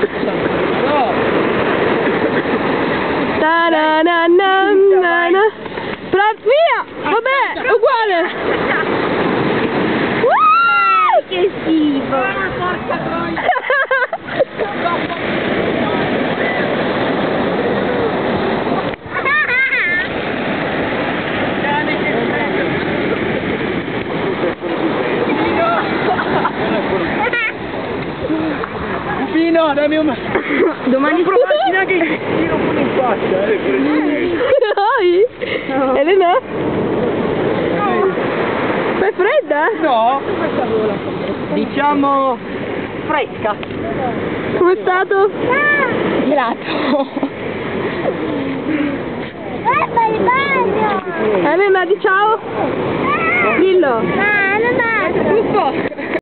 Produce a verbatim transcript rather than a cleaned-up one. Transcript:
Ta na na na na na. Pra... Via! Vabbè, è uguale! Uh! Che schifo! Porca troia! Pupino, dammi un... Domani non provarci neanche il tiro pure in faccia, eh! Dai! No. Elena? È fredda? No, diciamo fresca. Com'è stato? Gelato! Guarda il bagno! Elena, di ciao! Dillo! Ma non è! Tutto!